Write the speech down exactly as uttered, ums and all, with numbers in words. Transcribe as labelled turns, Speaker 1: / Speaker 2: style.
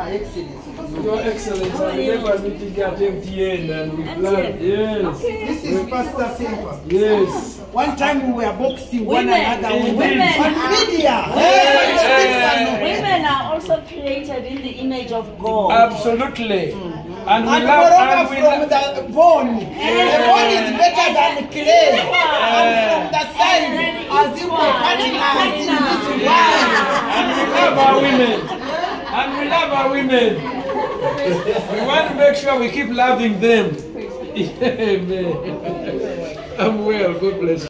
Speaker 1: Excellency.
Speaker 2: Your Excellency, I remember meeting you at M T N and we planned. Yes.
Speaker 1: This is Pasta Ssempa.
Speaker 2: Yes.
Speaker 1: One time we were boxing one
Speaker 3: Women.
Speaker 1: another on
Speaker 3: Women.
Speaker 1: media.
Speaker 2: Yes. Yes.
Speaker 3: Women are also created in the image of God.
Speaker 2: Absolutely. And we
Speaker 1: And
Speaker 2: love and
Speaker 1: moreover
Speaker 2: we
Speaker 1: from
Speaker 2: love.
Speaker 1: the bone. The bone is better than the clay. And from the side, as if we're partners in this world.
Speaker 2: And we love our women. And we love our women. We want to make sure we keep loving them. Amen. I'm well. God bless you.